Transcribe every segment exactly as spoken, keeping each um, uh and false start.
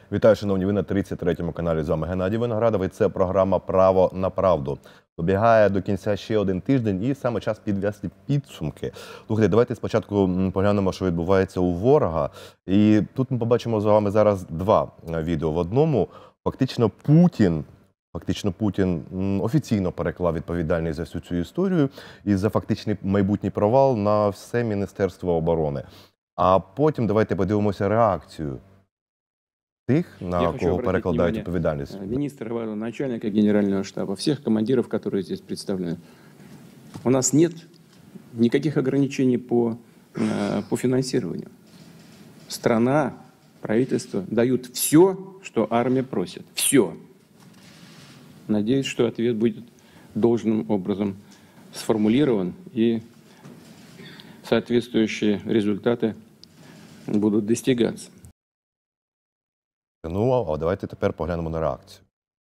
Вітаю, шановні, ви на тридцять третьому каналі. З вами Геннадій Виноградов, і це програма «Право на правду». Добігає до кінця ще один тиждень і саме час підвести підсумки. Слухайте, давайте спочатку поглянемо, що відбувається у ворога. І тут ми побачимо з вами зараз два відео. В одному фактично Путін, фактично Путін офіційно переклав відповідальність за всю цю історію і за фактичний майбутній провал на все Міністерство оборони. А потім давайте подивимося реакцію тих, на Я кого перекладають відповідальність. Министра, начальника генерального штаба, всех командиров, которые здесь представлены. У нас нет никаких ограничений по, по финансированию. Страна, правительство дают все, что армия просит. Все. Надеюсь, что ответ будет должным образом сформулирован и соответствующие результаты будут достигаться. Ну, а давайте тепер поглянемо на реакцію.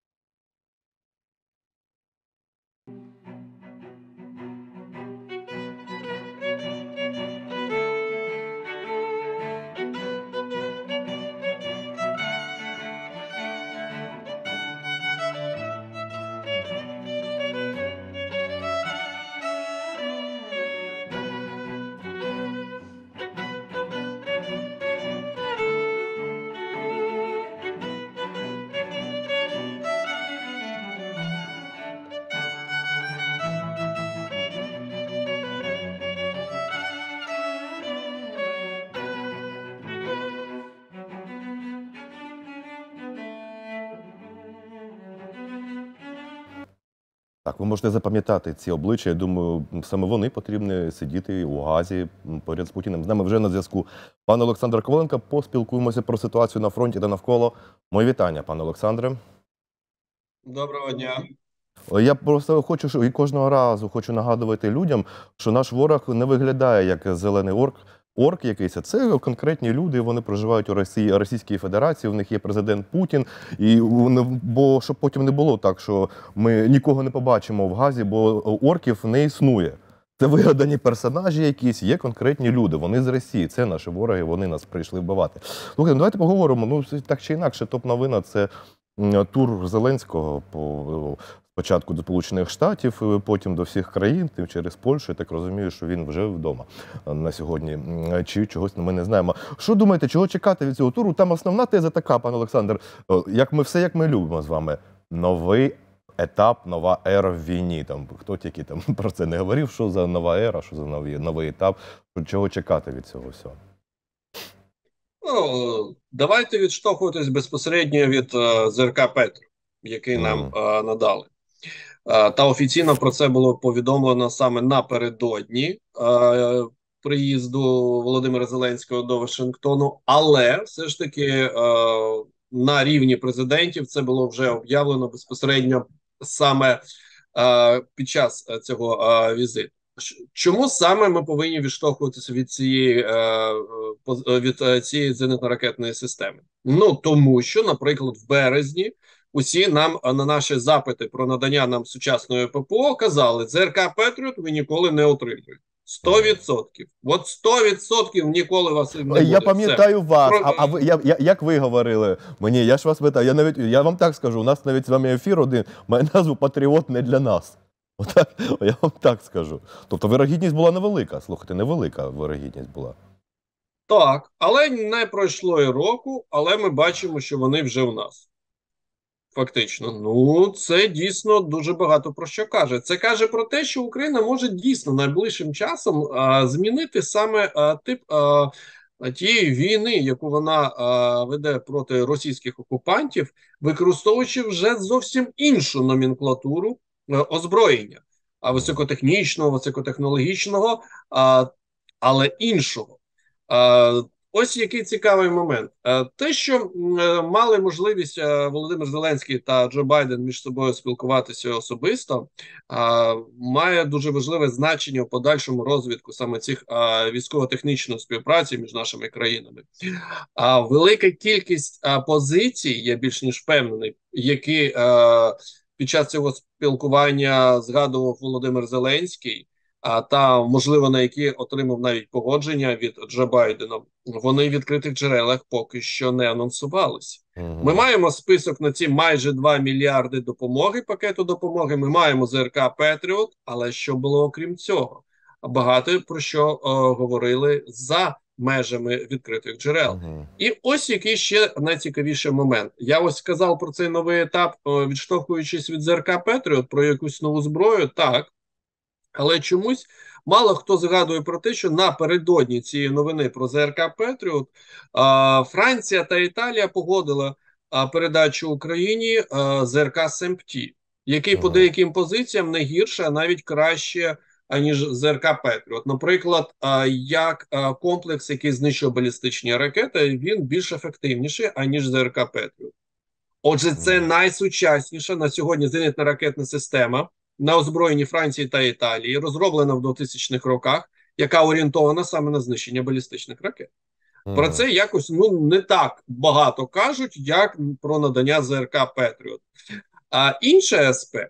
Так, ви можете запам'ятати ці обличчя. Я думаю, саме вони потрібні сидіти у Газі поряд з Путіним. З нами вже на зв'язку пан Олександр Коваленко. Поспілкуємося про ситуацію на фронті та навколо. Мої вітання, пане Олександре. Доброго дня. Я просто хочу, що і кожного разу хочу нагадувати людям, що наш ворог не виглядає як зелений орк, орк якийсь. Це конкретні люди, вони проживають у Росії, Російській Федерації, у них є президент Путін. І вони, бо щоб потім не було так, що ми нікого не побачимо в Газі, бо орків не існує. Це вигадані персонажі якісь, є конкретні люди, вони з Росії, це наші вороги, вони нас прийшли вбивати. Слухайте, давайте поговоримо, ну так чи інакше, топ-новина – це тур Зеленського по спочатку до Сполучених Штатів, потім до всіх країн, тим через Польщу. Я так розумію, що він вже вдома на сьогодні. Чи чогось ми не знаємо. Що думаєте, чого чекати від цього туру? Там основна теза така, пан Олександр, як ми все, як ми любимо з вами. Новий етап, нова ера в війні. Там хто тільки там про це не говорив, що за нова ера, що за новий, новий етап, чого чекати від цього всього? Ну, давайте відштовхуватись безпосередньо від uh, ЗРК Петрів, який mm. нам uh, надали. Uh, та офіційно про це було повідомлено саме напередодні uh, приїзду Володимира Зеленського до Вашингтону, але все ж таки uh, на рівні президентів це було вже об'явлено безпосередньо саме uh, під час цього uh, візиту. Чому саме ми повинні відштовхуватися від цієї, від цієї зенітно-ракетної системи? Ну, тому що, наприклад, в березні усі нам на наші запити про надання нам сучасної ППО казали, ЗРК «Петріот» ви ніколи не отримуєте. Сто відсотків. От сто відсотків ніколи вас не буде. Я пам'ятаю вас. Про... А, а ви, я, я, як ви говорили мені? Я ж вас питаю. Я, навіть, я вам так скажу, у нас навіть з вами ефір один має назву «Патріот не для нас». Отак, я вам так скажу. Тобто вирогідність була невелика. Слухайте, невелика вирогідність була. Так, але не пройшло і року, але ми бачимо, що вони вже у нас. Фактично. Ну, це дійсно дуже багато про що каже. Це каже про те, що Україна може дійсно найближчим часом а, змінити саме а, тип а, тієї війни, яку вона а, веде проти російських окупантів, використовуючи вже зовсім іншу номенклатуру озброєння, а високотехнічного, високотехнологічного, а, але іншого. А, ось який цікавий момент. А, те, що а, мали можливість а, Володимир Зеленський та Джо Байден між собою спілкуватися особисто, а, має дуже важливе значення в подальшому розвитку саме цих військово-технічної співпраці між нашими країнами. А, велика кількість а, позицій, я більш ніж впевнений, які а, під час цього спілкування згадував Володимир Зеленський, а та, можливо, на які отримав навіть погодження від Джо Байдена, вони в відкритих джерелах поки що не анонсувалися. Угу. Ми маємо список на ці майже два мільярди допомоги, пакету допомоги, ми маємо ЗРК Петріот, але що було окрім цього? Багато про що о, говорили за межами відкритих джерел. Угу. І ось який ще найцікавіший момент. Я ось сказав про цей новий етап, о, відштовхуючись від ЗРК Петріот, про якусь нову зброю, так. Але чомусь мало хто згадує про те, що напередодні цієї новини про ЗРК Петріот Франція та Італія погодила а, передачу Україні а, ЗРК Семпті, який Ага. по деяким позиціям не гірше, а навіть краще, аніж ЗРК Петріот. Наприклад, а, як а, комплекс, який знищує балістичні ракети, він більш ефективніший, аніж ЗРК Петріот. Отже, це найсучасніша на сьогодні зенітна ракетна система на озброєнні Франції та Італії, розроблена в двохтисячних роках, яка орієнтована саме на знищення балістичних ракет. Угу. Про це якось ну не так багато кажуть, як про надання ЗРК Петріот. А інший аспект.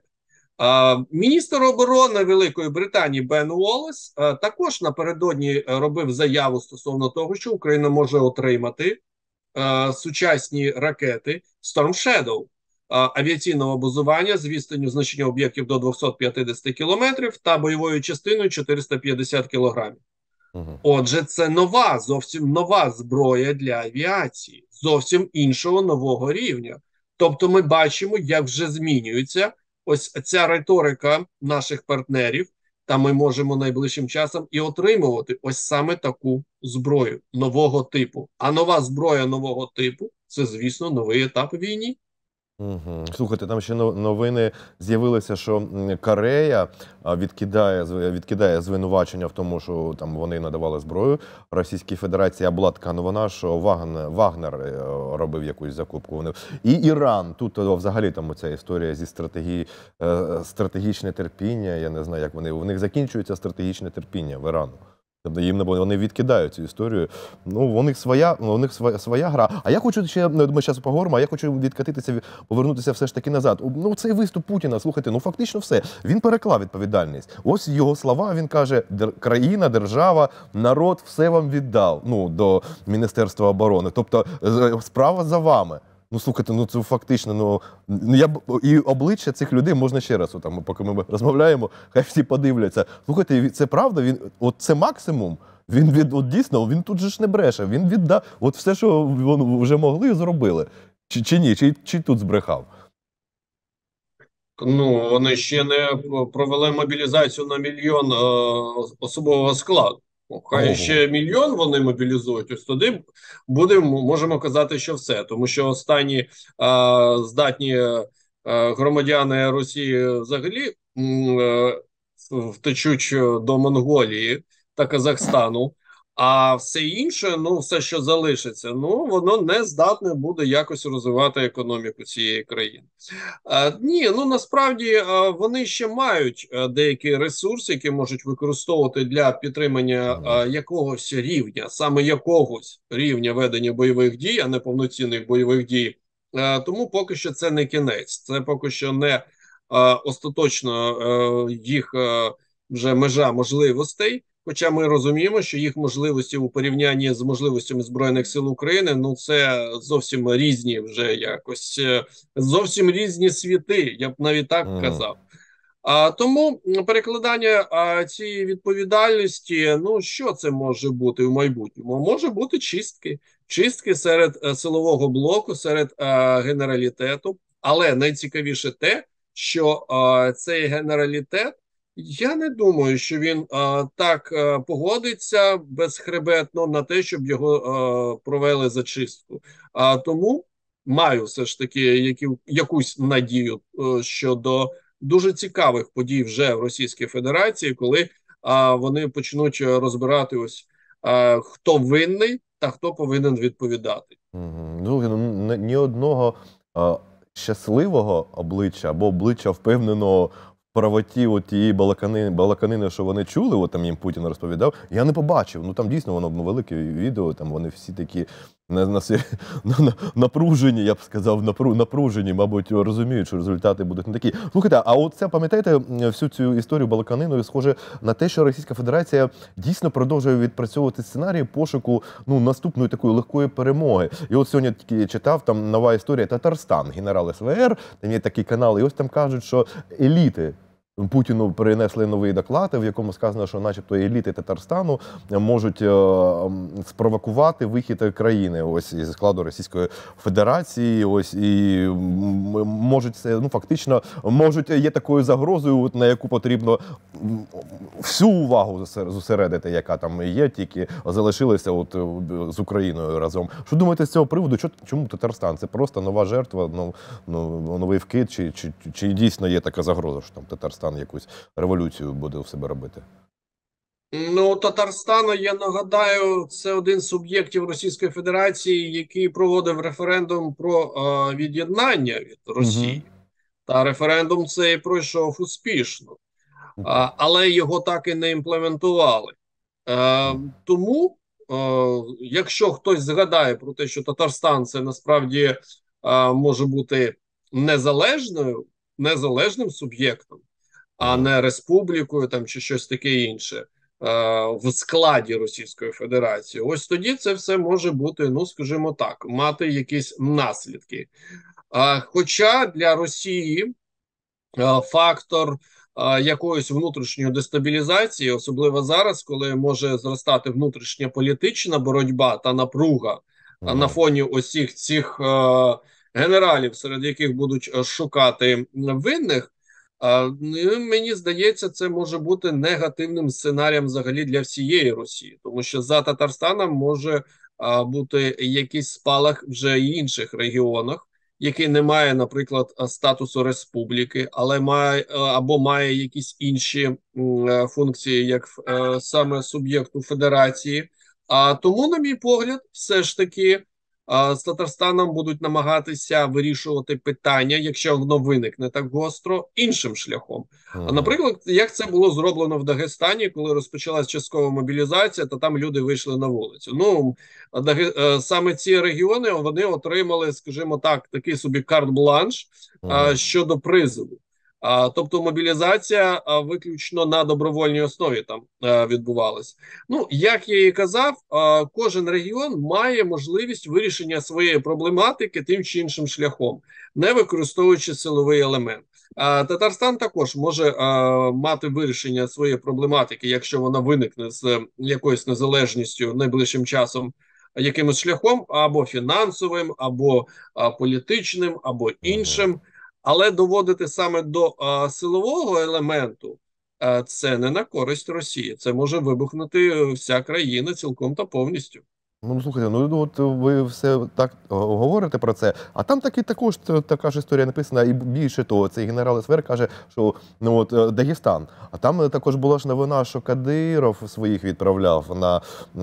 А, міністр оборони Великої Британії Бен Уоллес а, також напередодні робив заяву стосовно того, що Україна може отримати а, сучасні ракети Storm Shadow а, авіаційного базування з відстанню знищення об'єктів до двохсот п'ятдесят кілометрів та бойовою частиною чотириста п'ятдесят кілограмів. Угу. Отже, це нова, зовсім нова зброя для авіації, зовсім іншого нового рівня. Тобто ми бачимо, як вже змінюється ось ця риторика наших партнерів, та ми можемо найближчим часом і отримувати ось саме таку зброю нового типу. А нова зброя нового типу – це, звісно, новий етап у війні. Угу. Слухайте, там ще новини з'явилися, що Корея відкидає, відкидає звинувачення в тому, що там вони надавали зброю Російській Федерації. А була така новина, що Вагнер, Вагнер робив якусь закупку. І Іран. Тут взагалі там ця історія зі стратегії, стратегічне терпіння. Я не знаю, як вони. У них закінчується стратегічне терпіння в Ірану. Тобто їм вони відкидають цю історію. Ну, у них своя, у них своя, своя гра. А я хочу ще, ми зараз поговоримо, а я хочу відкатитися, повернутися все ж таки назад. Ну, цей виступ Путіна, слухайте, ну фактично все. Він переклав відповідальність. Ось його слова, він каже, країна, держава, народ все вам віддав, ну, до Міністерства оборони. Тобто справа за вами. Ну, слухайте, ну це фактично, ну, я б, і обличчя цих людей можна ще раз, там, поки ми розмовляємо, хай всі подивляться. Слухайте, це правда, він, от це максимум, він від, от дійсно, він тут же ж не бреше, він віддав, от все, що вони вже могли, зробили. Чи, чи ні, чи, чи тут збрехав? Ну, вони ще не провели мобілізацію на мільйон е, особового складу. Хай Ого. ще мільйон вони мобілізують, ось туди будемо, можемо казати, що все. Тому що останні е, здатні е, громадяни Росії взагалі е, втечуть до Монголії та Казахстану, а все інше, ну все, що залишиться, ну воно не здатне буде якось розвивати економіку цієї країни. А, ні, ну насправді а, вони ще мають а, деякі ресурси, які можуть використовувати для підтримання а, якогось рівня, саме якогось рівня ведення бойових дій, а не повноцінних бойових дій. А, тому поки що це не кінець, це поки що не а, остаточно а, їх а, вже межа можливостей. Хоча ми розуміємо, що їх можливості у порівнянні з можливостями Збройних сил України, ну це зовсім різні вже якось, зовсім різні світи, я б навіть так mm. казав. А, тому перекладання а, цієї відповідальності, ну що це може бути в майбутньому? Може бути чистки. Чистки серед а, силового блоку, серед а, генералітету. Але найцікавіше те, що а, цей генералітет, я не думаю, що він а, так а, погодиться безхребетно на те, щоб його а, провели зачистку. А тому маю все ж таки які, якусь надію а, щодо дуже цікавих подій вже в Російській Федерації, коли а, вони почнуть розбирати ось а, хто винний та хто повинен відповідати. Угу. Ну, ні одного а, щасливого обличчя або обличчя впевненого правоті от тієї балаканини, балаканини, що вони чули, от там їм Путін розповідав, я не побачив. Ну там дійсно воно велике відео, там вони всі такі на, на, сі- на, на- напружені, я б сказав, напру, напружені, мабуть, розуміють, що результати будуть не такі. Слухайте, а от це, пам'ятаєте, всю цю історію балаканиною схоже на те, що Російська Федерація дійсно продовжує відпрацьовувати сценарії пошуку ну, наступної такої легкої перемоги. І от сьогодні тільки читав, там нова історія Татарстан, генерал ес ве ер, там є такий канал, і ось там кажуть, що еліти Путіну перенесли новий доклад, в якому сказано, що начебто еліти Татарстану можуть е, спровокувати вихід країни ось із складу Російської Федерації, ось і м, можуть це, ну фактично, можуть є такою загрозою, от, на яку потрібно м, всю увагу зосер- зосередити, яка там є, тільки залишилися от е, з Україною разом. Що думаєте з цього приводу? Чо- Чому Татарстан? Це просто нова жертва, ну, ну новий вкид, чи, чи, чи, чи дійсно є така загроза, що там Татарстан якусь революцію буде в себе робити? Ну, Татарстан, я нагадаю, це один з суб'єктів Російської Федерації, який проводив референдум про е, від'єднання від Росії. Та референдум цей пройшов успішно, а, але його так і не імплементували. Е, тому, е, якщо хтось згадає про те, що Татарстан це насправді е, може бути незалежною, незалежним суб'єктом, а не республікою там чи щось таке інше, е, в складі Російської Федерації, ось тоді це все може бути, ну скажімо так, мати якісь наслідки. А, хоча для Росії а, фактор а, якоїсь внутрішньої дестабілізації, особливо зараз, коли може зростати внутрішня політична боротьба та напруга а, на фоні усіх цих а, генералів, серед яких будуть а, шукати винних, а, ну, мені здається, це може бути негативним сценарієм взагалі для всієї Росії, тому що за Татарстаном може а, бути якийсь спалах вже і інших регіонах, який не має, наприклад, статусу республіки, але має або має якісь інші м, функції, як е, саме суб'єкту федерації. А тому, на мій погляд, все ж таки а, з Татарстаном будуть намагатися вирішувати питання, якщо воно виникне так гостро, іншим шляхом. А, наприклад, як це було зроблено в Дагестані, коли розпочалась часткова мобілізація, то там люди вийшли на вулицю. Ну, Даге... е, саме ці регіони, вони отримали, скажімо так, такий собі карт-бланш а, щодо призову. А, тобто мобілізація а, виключно на добровольній основі там а, відбувалась. Ну, як я і казав, а, кожен регіон має можливість вирішення своєї проблематики тим чи іншим шляхом, не використовуючи силовий елемент. А, Татарстан також може а, мати вирішення своєї проблематики, якщо вона виникне з якоюсь незалежністю найближчим часом, якимось шляхом, або фінансовим, або а, політичним, або іншим. Але доводити саме до а, силового елементу а, це не на користь Росії. Це може вибухнути вся країна цілком та повністю. Ну, слухайте, ну от ви все так говорите про це, а там таки також така ж історія написана, і більше того, цей генерал ес ве ер каже, що ну от Дагестан, а там також була ж новина, що Кадиров своїх відправляв на,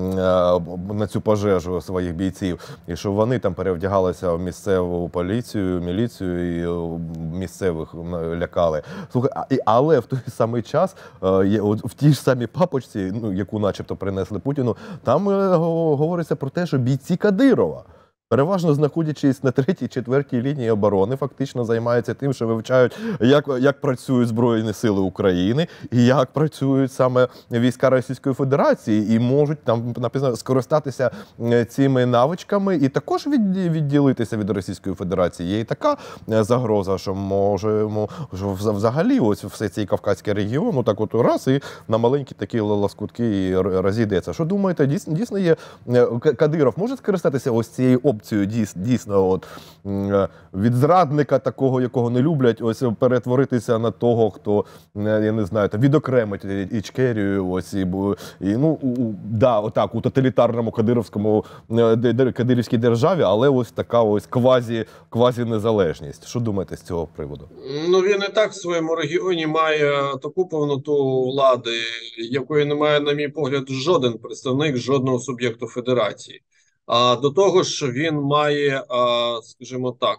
на цю пожежу своїх бійців, і що вони там перевдягалися в місцеву поліцію, міліцію і місцевих лякали. Слухай, але в той самий час, в тій ж самій папочці, ну, яку начебто принесли Путіну, там говориться про те, що бійці Кадирова, переважно знаходячись на третій, четвертій лінії оборони, фактично займаються тим, що вивчають, як, як працюють Збройні Сили України і як працюють саме війська Російської Федерації, і можуть там написано скористатися цими навичками і також від, відділитися від Російської Федерації. Є і така загроза, що можемо, що взагалі ось все цей Кавказький регіон, ну так от раз і на маленькі такі лоскутки і розійдеться. Що думаєте, дійсно, дійсно є, Кадиров може скористатися ось цією опцію дійсно от, від зрадника такого, якого не люблять, ось перетворитися на того, хто, я не знаю, там, відокремить Ічкерію, ось, і, і ну, у, да, отак, у тоталітарному кадировському, кадирівській державі, але ось така ось квазі, квазі-незалежність. Що думаєте з цього приводу? Ну, він і так в своєму регіоні має таку повноту влади, якої не має, на мій погляд, жоден представник жодного суб'єкту федерації. А до того ж, він має, а, скажімо так,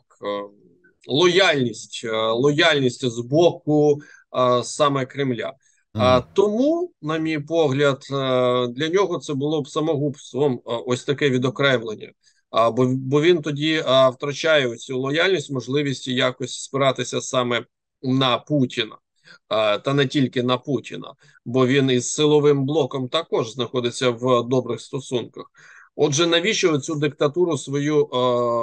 лояльність, лояльність з боку а, саме Кремля. А, тому, на мій погляд, для нього це було б самогубством ось таке відокремлення. А, бо, бо він тоді а, втрачає цю лояльність, можливість якось спиратися саме на Путіна. А, та не тільки на Путіна, бо він із силовим блоком також знаходиться в добрих стосунках. Отже, навіщо цю диктатуру свою а,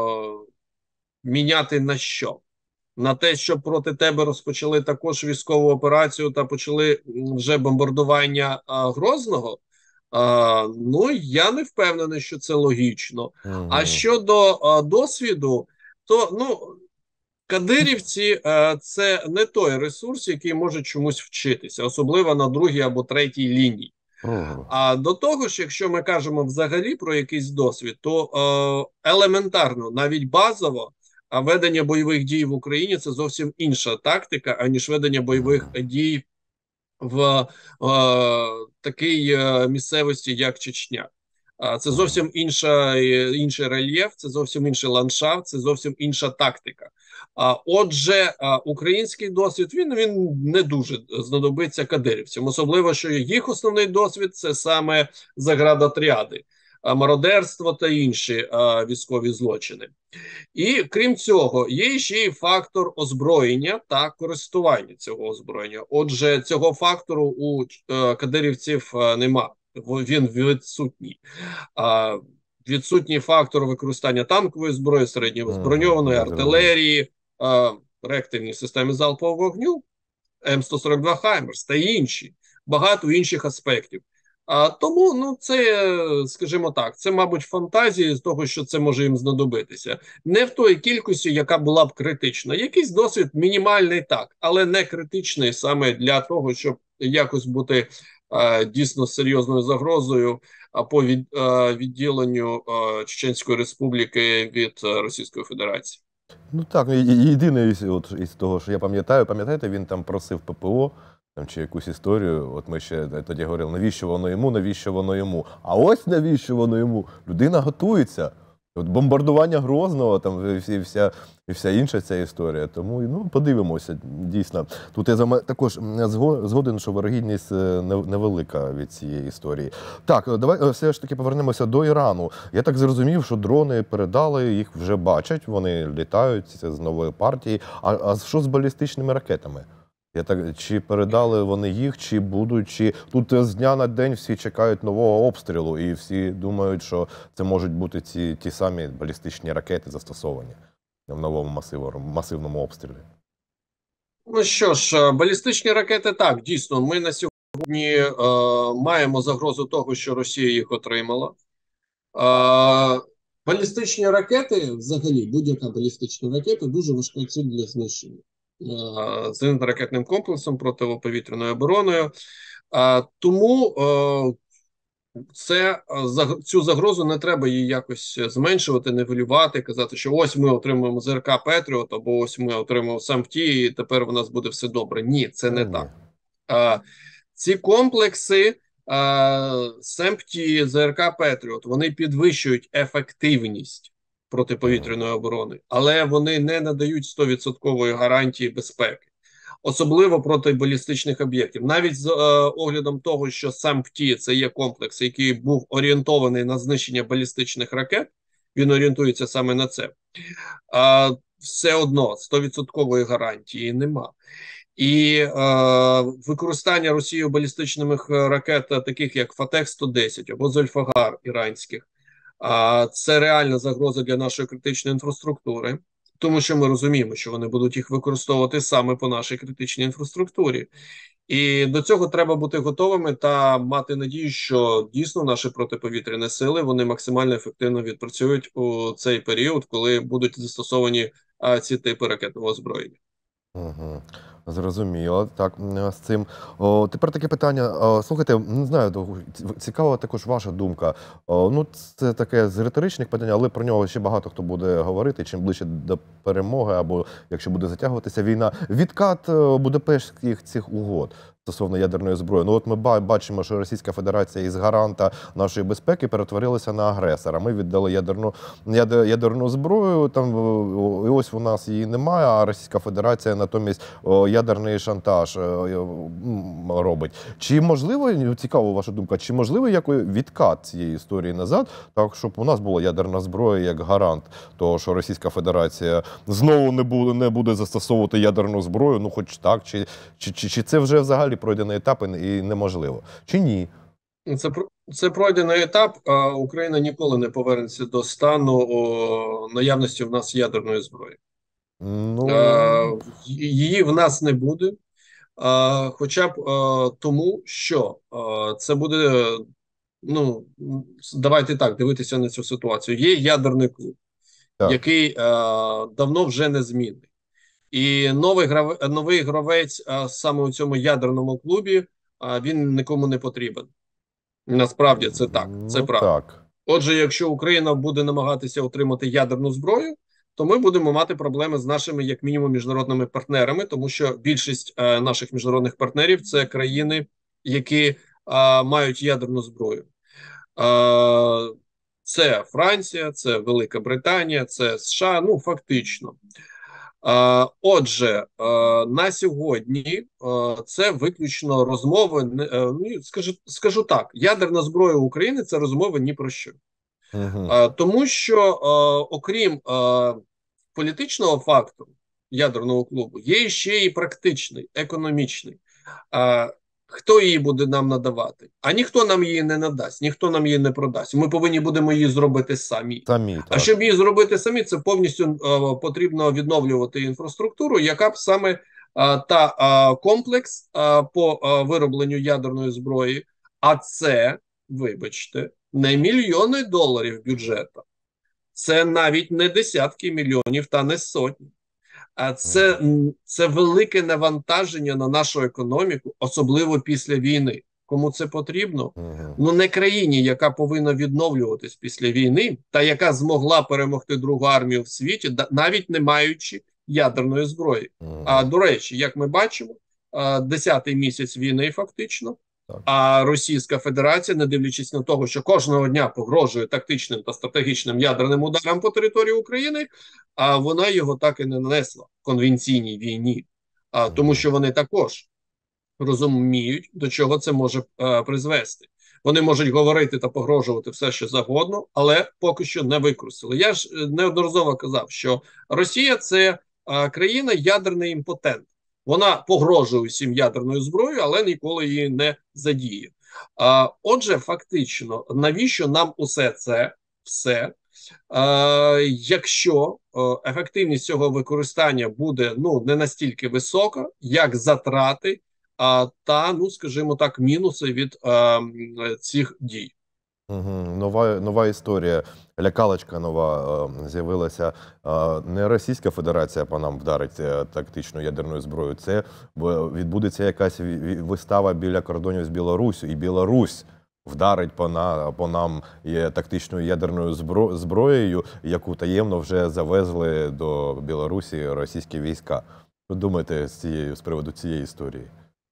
міняти на що? На те, щоб проти тебе розпочали також військову операцію та почали вже бомбардування а, Грозного? А, ну, я не впевнений, що це логічно. Угу. А щодо а, досвіду, то ну, кадирівці а, це не той ресурс, який може чомусь вчитися, особливо на другій або третій лінії. Угу. А до того ж, якщо ми кажемо взагалі про якийсь досвід, то е, елементарно, навіть базово, а ведення бойових дій в Україні – це зовсім інша тактика, аніж ведення бойових дій в е, такій е, місцевості, як Чечня. А це зовсім інша, інший рельєф, це зовсім інший ландшафт, це зовсім інша тактика. А отже, а, український досвід, він, він не дуже знадобиться кадирівцям. Особливо, що їх основний досвід – це саме заградотряди, а, мародерство та інші а, військові злочини. І крім цього, є ще й фактор озброєння та користування цього озброєння. Отже, цього фактору у е, кадирівців е, нема. Він відсутній. А, відсутній фактор використання танкової зброї, середньозброньованої Ага, артилерії, а, реактивні системи залпового вогню, М сто сорок два Хаймерс та інші. Багато інших аспектів. А, тому, ну, це, скажімо так, це, мабуть, фантазії з того, що це може їм знадобитися. Не в той кількості, яка була б критична. Якийсь досвід мінімальний так, але не критичний саме для того, щоб якось бути а, дійсно серйозною загрозою а, по від, а, відділенню а, Чеченської Республіки від а, Російської Федерації. Ну так, і- і- єдине із, от, із того, що я пам'ятаю, пам'ятаєте, він там просив ППО, там, чи якусь історію, от ми ще тоді говорили, навіщо воно йому, навіщо воно йому. А ось навіщо воно йому. Людина готується. От бомбардування Грозного, там і всі, вся, і вся інша ця історія. Тому ну, подивимося, дійсно. Тут я зама- також зго- згоден, що вирогідність е, не- невелика від цієї історії. Так, е, давай е, все ж таки повернемося до Ірану. Я так зрозумів, що дрони передали, їх вже бачать, вони літають це з нової партії. А, а що з балістичними ракетами? Я так, чи передали вони їх, чи будуть, чи тут з дня на день всі чекають нового обстрілу, і всі думають, що це можуть бути ці ті самі балістичні ракети застосовані в новому масиву, масивному обстрілі. Ну що ж, балістичні ракети, так, дійсно, ми на сьогодні е, маємо загрозу того, що Росія їх отримала. Е, балістичні ракети, взагалі, будь-яка балістична ракета дуже важка ціль для знищення. Е, з ракетним комплексом, протиповітряною обороною. Е, тому е, це, цю загрозу не треба її якось зменшувати, нівелювати, казати, що ось ми отримуємо ЗРК «Петріот», або ось ми отримуємо «Сампті», і тепер у нас буде все добре. Ні, це не Ні. так. А, ці комплекси «Сампті», ЗРК «Петріот», вони підвищують ефективність протиповітряної оборони, але вони не надають сто відсотків гарантії безпеки. Особливо проти балістичних об'єктів. Навіть з е, оглядом того, що «Сампті» – це є комплекс, який був орієнтований на знищення балістичних ракет, він орієнтується саме на це. Е, все одно сто відсотків гарантії нема. І е, використання Росією балістичних ракет, таких як «Фатех сто десять» або «Зольфагар» іранських, е, це реальна загроза для нашої критичної інфраструктури. Тому що ми розуміємо, що вони будуть їх використовувати саме по нашій критичній інфраструктурі. І до цього треба бути готовими та мати надію, що дійсно наші протиповітряні сили, вони максимально ефективно відпрацюють у цей період, коли будуть застосовані а, ці типи ракетного озброєння. Угу. Зрозуміло. Так, з цим. О, тепер таке питання. О, слухайте, не знаю, цікава також ваша думка. О, ну, це таке з риторичних питань, але про нього ще багато хто буде говорити. Чим ближче до перемоги, або якщо буде затягуватися війна. Відкат будапештських цих угод стосовно ядерної зброї. Ну от ми бачимо, що Російська Федерація із гаранта нашої безпеки перетворилася на агресора. Ми віддали ядерну, ядерну зброю, там, і ось у нас її немає, а Російська Федерація натомість ядерний шантаж е, м, робить. Чи можливо, цікаво ваша думка, чи можливо який відкат цієї історії назад, так щоб у нас була ядерна зброя як гарант того, що Російська Федерація знову не буде, не буде застосовувати ядерну зброю, ну хоч так, чи, чи, чи, чи це вже взагалі пройдений етап і неможливо? Чи ні? Це про- це пройдений етап. А Україна ніколи не повернеться до стану о, наявності в нас ядерної зброї. Ну, Е, Її в нас не буде, е, хоча б е, тому, що е, це буде. Ну давайте так дивитися на цю ситуацію. Є ядерний клуб, так. який е, давно вже не змінний. І новий грав... новий гравець а, саме у цьому ядерному клубі а, він нікому не потрібен. Насправді це так, це Ну, правда. так. Отже, якщо Україна буде намагатися отримати ядерну зброю, то ми будемо мати проблеми з нашими, як мінімум, міжнародними партнерами, тому що більшість е, наших міжнародних партнерів це країни, які е, мають ядерну зброю. Е, це Франція, це Велика Британія, це США, ну фактично. Е, Отже, е, на сьогодні е, це виключно розмови. не- е, Ну, скажу, скажу так: ядерна зброя України це розмови ні про що. Угу. Е, Тому що, е, окрім е, політичного фактору ядерного клубу, є ще і практичний, економічний. Е, Хто її буде нам надавати? А ніхто нам її не надасть, ніхто нам її не продасть. Ми повинні будемо її зробити самі. Самі, А так. щоб її зробити самі, це повністю е, потрібно відновлювати інфраструктуру, яка б саме е, та е, комплекс е, по е, виробленню ядерної зброї, а це, вибачте, не мільйони доларів бюджету, це навіть не десятки мільйонів та не сотні. А це, м, це велике навантаження на нашу економіку, особливо після війни. Кому це потрібно? Угу. Ну не країні, яка повинна відновлюватись після війни, та яка змогла перемогти другу армію в світі, да- навіть не маючи ядерної зброї. Угу. А до речі, як ми бачимо, а, десятий місяць війни фактично. Так. А Російська Федерація, не дивлячись на того, що кожного дня погрожує тактичним та стратегічним ядерним ударом по території України, а вона його так і не нанесла в конвенційній війні, а тому, що вони також розуміють, до чого це може е, призвести. Вони можуть говорити та погрожувати все, що завгодно, але поки що не використали. Я ж е, неодноразово казав, що Росія це е, країна ядерний імпотент. Вона погрожує усім ядерною зброєю, але ніколи її не задіє. А, отже, фактично, навіщо нам усе це все? А, якщо е, ефективність цього використання буде ну не настільки висока, як затрати а, та, ну скажімо так, мінуси від е, цих дій. Угу. Нова, нова історія, лякалочка нова е, з'явилася. Е, не Російська Федерація по нам вдарить е, тактичною ядерною зброєю. Це е, відбудеться якась ві- ві- вистава біля кордонів з Білоруссю, і Білорусь вдарить по, на, по нам є тактичною ядерною збро, зброєю, яку таємно вже завезли до Білорусі російські війська. Що думаєте з цією з приводу цієї історії?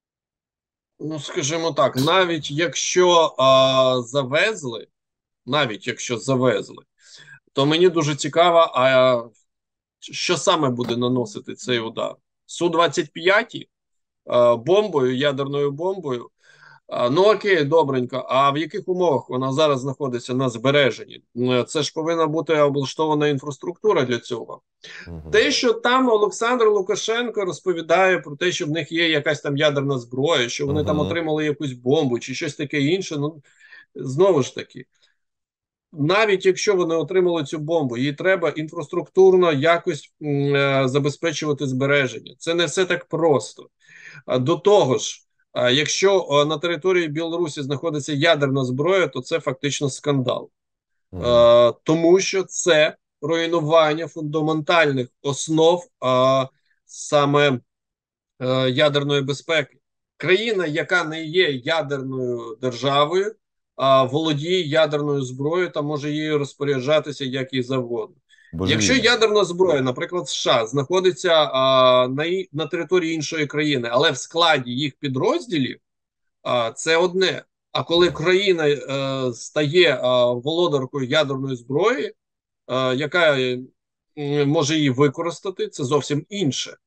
Ну, скажімо так, навіть якщо а, завезли, навіть якщо завезли, то мені дуже цікаво, а що саме буде наносити цей удар? Су двадцять п'ять а, бомбою, ядерною бомбою. А, ну окей, добренько. А в яких умовах вона зараз знаходиться на збереженні? Ну, це ж повинна бути облаштована інфраструктура для цього. Угу. Те, що там Олександр Лукашенко розповідає про те, що в них є якась там ядерна зброя, що вони там Мгм. отримали якусь бомбу чи щось таке інше, ну знову ж таки, навіть якщо вони отримали цю бомбу, їй треба інфраструктурно якось м, е, забезпечувати збереження. Це не все так просто. А до того ж, а, якщо а, на території Білорусі знаходиться ядерна зброя, то це фактично скандал. Мгм. Е, тому що це руйнування фундаментальних основ е, саме е, ядерної безпеки. Країна, яка не є ядерною державою, е, володіє ядерною зброєю та може її розпоряджатися як і завгодно. Якщо Божевільно. ядерна зброя, наприклад, США, знаходиться а, на, і- на території іншої країни, але в складі їх підрозділів, а, це одне. А коли країна е, стає а, володаркою ядерної зброї, е, яка е, м, може її використати, це зовсім інше.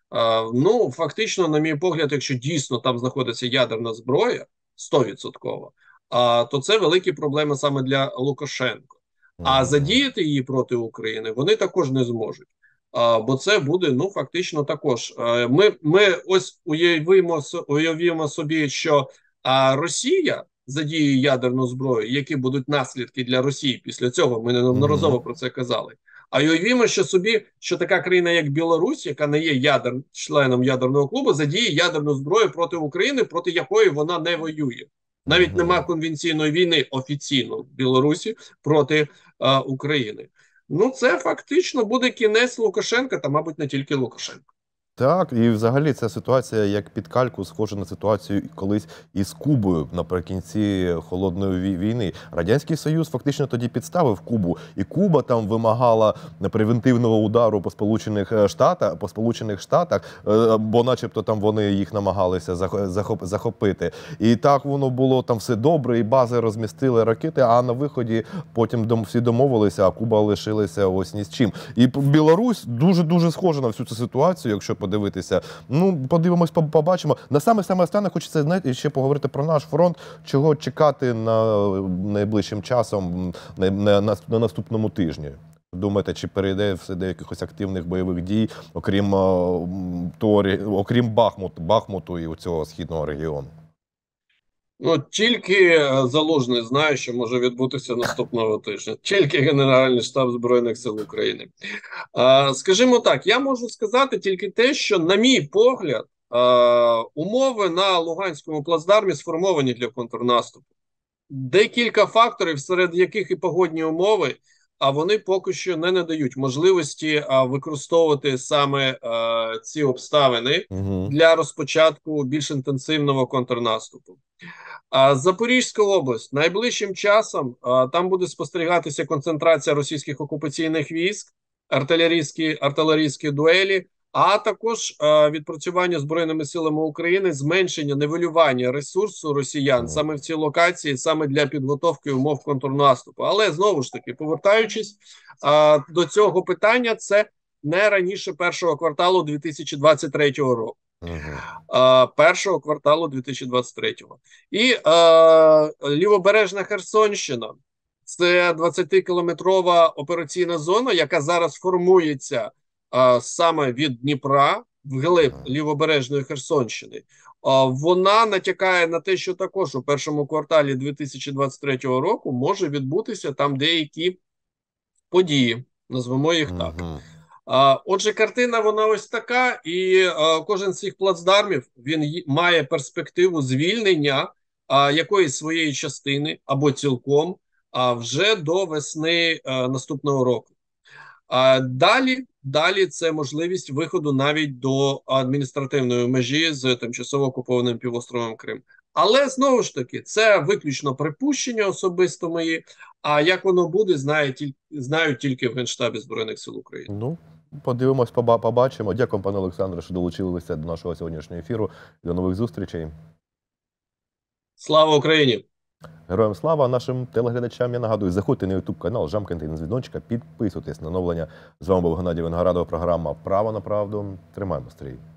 А, ну, фактично, на мій погляд, якщо дійсно там знаходиться ядерна зброя, сто відсотків, а, то це великі проблеми саме для Лукашенка. А Мгм. задіяти її проти України вони також не зможуть. А, бо це буде, ну, фактично також. А, ми, ми ось уявимо, со- уявімо собі, що а, Росія задіє ядерну зброю, які будуть наслідки для Росії після цього, ми неодноразово Мгм. про це казали. А й уявімо, що собі, що така країна, як Білорусь, яка не є ядер, членом ядерного клубу, задіє ядерну зброю проти України, проти якої вона не воює. Навіть нема Мгм. конвенційної війни офіційно в Білорусі проти а, України. Ну, це фактично буде кінець Лукашенка, та, мабуть, не тільки Лукашенка. Так, і взагалі ця ситуація як під кальку схожа на ситуацію колись із Кубою наприкінці холодної вій- війни. Радянський Союз фактично тоді підставив Кубу, і Куба там вимагала превентивного удару по Сполучених е, Штатах, по Сполучених Штатах, е, бо, начебто, там вони їх намагалися зах- захоп- захопити. І так воно було там все добре, і бази розмістили ракети. А на виході потім дом- всі домовилися, а Куба лишилася ось ні з чим. І Білорусь дуже дуже схожа на всю цю ситуацію, якщо подивитися. Ну, подивимось, по- побачимо. На саме саме останнє хочеться, знаєте, ще поговорити про наш фронт. Чого чекати на найближчим часом, на, на, на, на наступному тижні? Думаєте, чи перейде все до якихось активних бойових дій, окрім е, м, Торі, окрім Бахмут, Бахмуту і цього східного регіону? Ну, тільки е, Залужний знає, що може відбутися наступного тижня. Тільки Генеральний штаб Збройних сил України. Е, Скажімо так, я можу сказати тільки те, що, на мій погляд, е, умови на Луганському плацдармі сформовані для контрнаступу. Декілька факторів, серед яких і погодні умови, а вони поки що не надають можливості а, використовувати саме а, ці обставини Угу. для розпочатку більш інтенсивного контрнаступу. А Запорізька область найближчим часом а, там буде спостерігатися концентрація російських окупаційних військ, артилерійські артилерійські дуелі, а також а, відпрацювання Збройними силами України, зменшення нивелювання ресурсу росіян саме в цій локації, саме для підготовки умов контрнаступу. Але знову ж таки, повертаючись а, до цього питання, це не раніше першого кварталу дві тисячі двадцять третього року. Угу. А, першого кварталу дві тисячі двадцять третього. І а, лівобережна Херсонщина – це двадцятикілометрова операційна зона, яка зараз формується а, саме від Дніпра вглиб лівобережної Херсонщини. А, вона натякає на те, що також у першому кварталі дві тисячі двадцять третього року може відбутися там деякі події, назвемо їх так. Угу. А, Отже, картина вона ось така, і а, кожен з цих плацдармів він й- має перспективу звільнення а, якоїсь своєї частини або цілком а, вже до весни а, наступного року. А далі, далі це можливість виходу навіть до адміністративної межі з тимчасово окупованим півостровом Крим. Але знову ж таки, це виключно припущення особисто мої. А як воно буде, знає тільки знають тільки в Генштабі Збройних сил України. Ну, подивимось, поба- побачимо. Дякую, пане Олександре, що долучилися до нашого сьогоднішнього ефіру. До нових зустрічей. Слава Україні! Героям слава! Нашим телеглядачам я нагадую, заходьте на ютуб канал, жамкайте на дзвіночка, підписуйтесь на оновлення. З вами був Геннадій Виноградов, програма «Право на правду». Тримаємо стрій.